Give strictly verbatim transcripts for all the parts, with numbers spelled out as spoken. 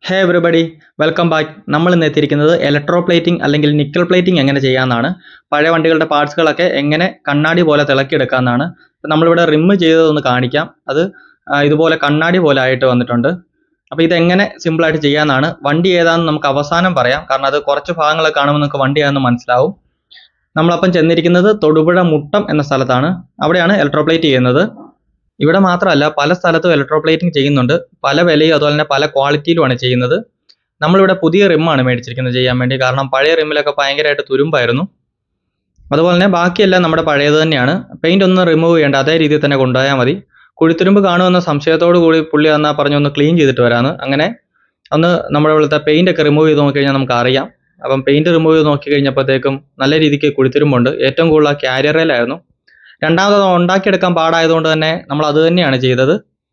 ഹേ everybody, welcome back. നമ്മൾ ഇന്ന് എത്തിയിരിക്കുന്നത് ഇലക്ട്രോ പ്ലേറ്റിംഗ് അല്ലെങ്കിൽ നിക്കൽ പ്ലേറ്റിംഗ് എങ്ങനെ ചെയ്യാമെന്നാണ്. പഴയ വണ്ടികളുടെ പാർട്സുകളൊക്കെ എങ്ങനെ കണ്ണാടി പോലെ തിളക്കിയെടുക്കാമെന്നാണ്. നമ്മളിവിടെ റിമ്മ് ചെയ്തതൊന്ന് കാണിക്കാം. അത് ഇതുപോലെ കണ്ണാടി പോലെ ആയിട്ട് വന്നിട്ടുണ്ട്. അപ്പോൾ ഇതെങ്ങനെ സിമ്പിളായിട്ട് ചെയ്യാമെന്നാണ്. വണ്ടി ഏതാണെന്ന് നമുക്ക് അവസാനം പറയാം, കാരണം അത് കുറച്ച് ഭാഗങ്ങളൊക്കെ കാണുമ്പോൾ നമുക്ക് വണ്ടി ഏതാണെന്ന് മനസ്സിലാവും. നമ്മളപ്പം ചെന്നിരിക്കുന്നത് തൊടുപുഴ മുട്ടം എന്ന സ്ഥലത്താണ്. അവിടെയാണ് ഇലക്ട്രോ പ്ലേറ്റ് ചെയ്യുന്നത്. ഇവിടെ മാത്രമല്ല, പല സ്ഥലത്തും ഇലക്ട്രോ പ്ലേറ്റിംഗ് ചെയ്യുന്നുണ്ട്. പല വിലയും അതുപോലെ തന്നെ പല ക്വാളിറ്റിയിലുമാണ് ചെയ്യുന്നത്. നമ്മളിവിടെ പുതിയ റിമ്മാണ് മേടിച്ചിരിക്കുന്നത് ചെയ്യാൻ വേണ്ടി, കാരണം പഴയ റിമ്മിലൊക്കെ ഭയങ്കരമായിട്ട് തുരുമ്പായിരുന്നു. അതുപോലെ തന്നെ ബാക്കിയെല്ലാം നമ്മുടെ പഴയത് തന്നെയാണ്. പെയിൻ്റ് ഒന്നും റിമൂവ് ചെയ്യേണ്ട, അതേ രീതിയിൽ തന്നെ കൊണ്ടുപോയാൽ മതി. കുഴിത്തുരുമ്പ് കാണുമെന്ന സംശയത്തോടു കൂടി പുള്ളി വന്നാൽ പറഞ്ഞു ഒന്ന് ക്ലീൻ ചെയ്തിട്ട് വരാമെന്ന്. അങ്ങനെ ഒന്ന് നമ്മുടെ ഇവിടുത്തെ പെയിൻ്റ് ഒക്കെ റിമൂവ് ചെയ്ത് നോക്കിക്കഴിഞ്ഞാൽ നമുക്ക് അറിയാം. അപ്പം പെയിൻറ്റ് റിമൂവ് ചെയ്ത് നോക്കി കഴിഞ്ഞപ്പോഴത്തേക്കും നല്ല രീതിക്ക് കുഴിത്തുരുമ്പുണ്ട്. ഏറ്റവും കൂടുതൽ ക്യാരിയറിലായിരുന്നു. രണ്ടാമത് ഉണ്ടാക്കിയെടുക്കാൻ പാടായതുകൊണ്ട് തന്നെ നമ്മൾ അത് തന്നെയാണ് ചെയ്തത്.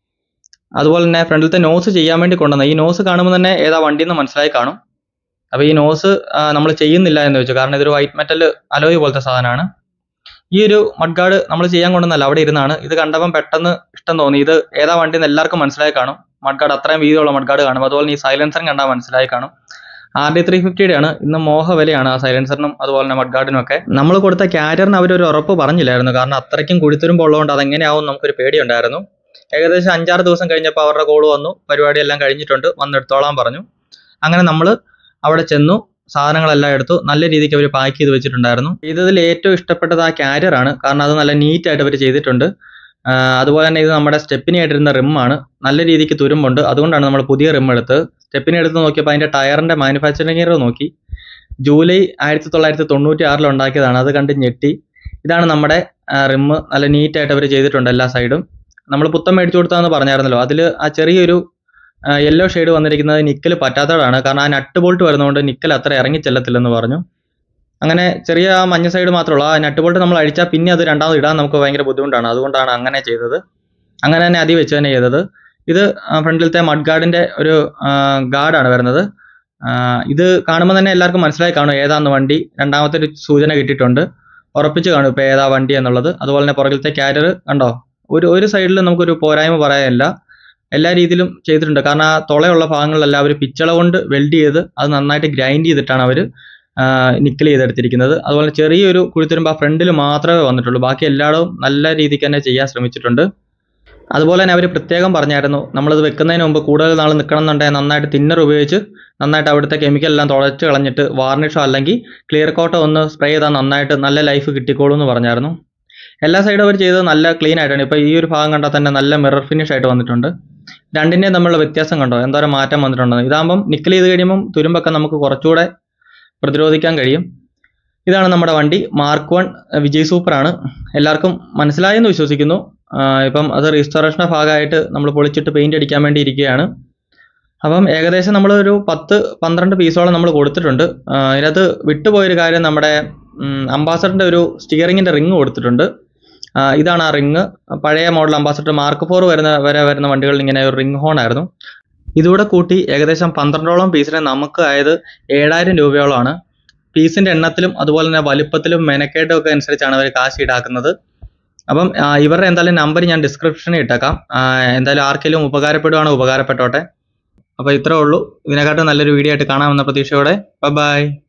അതുപോലെ തന്നെ ഫ്രണ്ടിലത്തെ നോസ് ചെയ്യാൻ വേണ്ടി കൊണ്ടുവന്നത്. ഈ നോസ് കാണുമ്പോൾ തന്നെ ഏതാ വണ്ടിയെന്ന് മനസ്സിലായി കാണും. അപ്പോൾ ഈ നോസ് നമ്മൾ ചെയ്യുന്നില്ല എന്ന് വെച്ചു, കാരണം ഇതൊരു വൈറ്റ് മെറ്റൽ അലോയ് പോലത്തെ സാധനമാണ്. ഈ ഒരു മഡ് ഗാർഡ് നമ്മൾ ചെയ്യാൻ കൊണ്ടുവന്നല്ല, അവിടെ ഇരുന്നാണ്. ഇത് കണ്ടപ്പം പെട്ടെന്ന് ഇഷ്ടം തോന്നി. ഇത് ഏതാ വണ്ടിയെന്ന് എല്ലാവർക്കും മനസ്സിലായി കാണും. മഡ് ഗാർഡ് അത്രയും വീതിയുള്ള മഡ് ഗാർഡ് കാണും. അതുപോലെ ഈ സൈലൻസറും കണ്ടാൽ മനസ്സിലായി കാണും. ആർ ഡി ത്രീ ഫിഫ്റ്റിയുടെ ആണ്. ഇന്ന് മോഹ വിലയാണ് ആ സൈലൻസറിനും അതുപോലെ തന്നെ മഡ് ഗാർഡിനും ഒക്കെ. നമ്മൾ കൊടുത്ത ക്യാരിയറിന് അവരൊരു ഉറപ്പ് പറഞ്ഞില്ലായിരുന്നു, കാരണം അത്രയ്ക്കും കുഴിത്തുരുമ്പുള്ളതുകൊണ്ട് അതെങ്ങനെയാവും നമുക്കൊരു പേടിയുണ്ടായിരുന്നു. ഏകദേശം അഞ്ചാറ് ദിവസം കഴിഞ്ഞപ്പോൾ അവരുടെ കോൾ വന്നു, പരിപാടിയെല്ലാം കഴിഞ്ഞിട്ടുണ്ട്, വന്നെടുത്തോളാൻ പറഞ്ഞു. അങ്ങനെ നമ്മൾ അവിടെ ചെന്നു, സാധനങ്ങളെല്ലാം എടുത്തു. നല്ല രീതിക്ക് അവർ പാക്ക് ചെയ്ത് വെച്ചിട്ടുണ്ടായിരുന്നു. ഇതിൽ ഏറ്റവും ഇഷ്ടപ്പെട്ടത് ആ ക്യാരിയറാണ്, കാരണം അത് നല്ല നീറ്റായിട്ട് അവർ ചെയ്തിട്ടുണ്ട്. അതുപോലെ തന്നെ ഇത് നമ്മുടെ സ്റ്റെപ്പിനി ആയിട്ടിരുന്ന റിമ്മാണ്. നല്ല രീതിക്ക് തുരുമ്പുണ്ട്, അതുകൊണ്ടാണ് നമ്മൾ പുതിയ റിം എടുത്തത്. സ്റ്റെപ്പിനി എടുത്ത് നോക്കിയപ്പോൾ അതിൻ്റെ ടയറിൻ്റെ മാനുഫാക്ചറിംഗ് ഇയർ നോക്കി, ജൂലൈ ആയിരത്തി തൊള്ളായിരത്തി തൊണ്ണൂറ്റി ആറിൽ ഉണ്ടാക്കിയതാണ്. അത് കണ്ട് ഞെട്ടി. ഇതാണ് നമ്മുടെ റിമ്മ്. നല്ല നീറ്റായിട്ട് അവർ ചെയ്തിട്ടുണ്ട് എല്ലാ സൈഡും. നമ്മൾ പുത്തം മേടിച്ചു കൊടുത്താന്ന് പറഞ്ഞായിരുന്നല്ലോ, അതിൽ ആ ചെറിയൊരു യെല്ലോ ഷെയ്ഡ് വന്നിരിക്കുന്നത് നിക്കൽ പറ്റാത്തതാണ്, കാരണം ആ നട്ട് ബോൾട്ട് വരുന്നതുകൊണ്ട് നിക്കൽ അത്ര ഇറങ്ങി ചെല്ലത്തില്ലെന്ന് പറഞ്ഞു. അങ്ങനെ ചെറിയ ആ മഞ്ഞ സൈഡ് മാത്രമുള്ളൂ. ആ നട്ട് ബോൾട്ട് നമ്മൾ അഴിച്ചാൽ പിന്നെ അത് രണ്ടാമത് ഇടാൻ നമുക്ക് ഭയങ്കര ബുദ്ധിമുട്ടാണ്. അതുകൊണ്ടാണ് അങ്ങനെ ചെയ്തത്. അങ്ങനെ തന്നെ അതി വെച്ച് തന്നെ ചെയ്തത്. ഇത് ഫ്രണ്ടിലത്തെ മഡ് ഗാർഡിൻ്റെ ഒരു ഗാർഡാണ് വരുന്നത്. ഇത് കാണുമ്പോൾ തന്നെ എല്ലാവർക്കും മനസ്സിലായി കാണും ഏതാന്ന് വണ്ടി. രണ്ടാമത്തെ ഒരു സൂചന കിട്ടിയിട്ടുണ്ട്, ഉറപ്പിച്ച് കാണും ഇപ്പോൾ ഏതാ വണ്ടി എന്നുള്ളത്. അതുപോലെ തന്നെ പുറകിലത്തെ ക്യാരിയർ കണ്ടോ, ഒരു ഒരു സൈഡിൽ നമുക്കൊരു പോരായ്മ പറയാനില്ല. എല്ലാ രീതിയിലും ചെയ്തിട്ടുണ്ട്, കാരണം ആ തുളയുള്ള ഭാഗങ്ങളിലെല്ലാം അവർ പിച്ചള കൊണ്ട് വെൽഡ് ചെയ്ത് അത് നന്നായിട്ട് ഗ്രൈൻഡ് ചെയ്തിട്ടാണ് അവർ നിക്കൽ ചെയ്തെടുത്തിരിക്കുന്നത്. അതുപോലെ ചെറിയൊരു കുഴിത്തുരുമ്പ് ആ ഫ്രണ്ടിൽ മാത്രമേ വന്നിട്ടുള്ളൂ. ബാക്കി എല്ലായിടവും നല്ല രീതിക്ക് തന്നെ ചെയ്യാൻ ശ്രമിച്ചിട്ടുണ്ട്. അതുപോലെ തന്നെ അവർ പ്രത്യേകം പറഞ്ഞായിരുന്നു, നമ്മളിത് വെക്കുന്നതിന് മുമ്പ് കൂടുതൽ നാൾ നിൽക്കണം എന്നുണ്ടെങ്കിൽ നന്നായിട്ട് തിന്നർ ഉപയോഗിച്ച് നന്നായിട്ട് അവിടുത്തെ കെമിക്കലെല്ലാം തുളച്ച് കളഞ്ഞിട്ട് വാർണിഷോ അല്ലെങ്കിൽ ക്ലിയർ കോട്ടോ ഒന്ന് സ്പ്രേ ചെയ്താൽ നന്നായിട്ട് നല്ല ലൈഫ് കിട്ടിക്കോളൂ എന്ന് പറഞ്ഞായിരുന്നു. എല്ലാ സൈഡും അവർ ചെയ്തത് നല്ല ക്ലീൻ ആയിട്ടാണ്. ഇപ്പോൾ ഈ ഒരു ഭാഗം കണ്ടാൽ തന്നെ നല്ല മിറർ ഫിനിഷ് ആയിട്ട് വന്നിട്ടുണ്ട്. രണ്ടിൻ്റെയും തമ്മിലുള്ള വ്യത്യാസം കണ്ടോ, എന്തോരം മാറ്റം വന്നിട്ടുണ്ടെന്ന്. ഇതാകുമ്പം നിക്കൽ ചെയ്ത് കഴിയുമ്പം തുരുമ്പൊക്കെ നമുക്ക് കുറച്ചുകൂടെ പ്രതിരോധിക്കാൻ കഴിയും. ഇതാണ് നമ്മുടെ വണ്ടി, മാർക്ക് വൺ വിജയ് സൂപ്പറാണ്. എല്ലാവർക്കും മനസ്സിലായെന്ന് വിശ്വസിക്കുന്നു. ഇപ്പം അത് റീസ്റ്റോറേഷൻ്റെ ഭാഗമായിട്ട് നമ്മൾ പൊളിച്ചിട്ട് പെയിൻ്റ് അടിക്കാൻ വേണ്ടി ഇരിക്കുകയാണ്. അപ്പം ഏകദേശം നമ്മളൊരു പത്ത് പന്ത്രണ്ട് പീസോളം നമ്മൾ കൊടുത്തിട്ടുണ്ട്. ഇതിനകത്ത് വിട്ടുപോയൊരു കാര്യം, നമ്മുടെ അംബാസഡറിൻ്റെ ഒരു സ്റ്റിയറിങ്ങിൻ്റെ റിങ് കൊടുത്തിട്ടുണ്ട്. ഇതാണ് ആ റിങ്. പഴയ മോഡൽ അംബാസഡർ മാർക്ക് ഫോർ വരുന്ന വരെ വരുന്ന വണ്ടികളിൽ ഇങ്ങനെ ഒരു റിങ് ഹോൺ ആയിരുന്നു. ഇതുകൂടെ കൂട്ടി ഏകദേശം പന്ത്രണ്ടോളം പീസിന് നമുക്ക് ആയത് ഏഴായിരം രൂപയോളമാണ്. പീസിൻ്റെ എണ്ണത്തിലും അതുപോലെ തന്നെ വലുപ്പത്തിലും മെനക്കേട്ടും ഒക്കെ അനുസരിച്ചാണ് അവർ കാശ് ഈടാക്കുന്നത്. അപ്പം ഇവരുടെ എന്തായാലും നമ്പർ ഞാൻ ഡിസ്ക്രിപ്ഷനിൽ ഇട്ടേക്കാം. എന്തായാലും ആർക്കെങ്കിലും ഉപകാരപ്പെടുവാണ് ഉപകാരപ്പെട്ടോട്ടെ. അപ്പോൾ ഇത്രേ ഉള്ളൂ. ഇതിനെക്കാട്ടും നല്ലൊരു വീഡിയോ ആയിട്ട് കാണാമെന്ന പ്രതീക്ഷയോടെ ബൈ.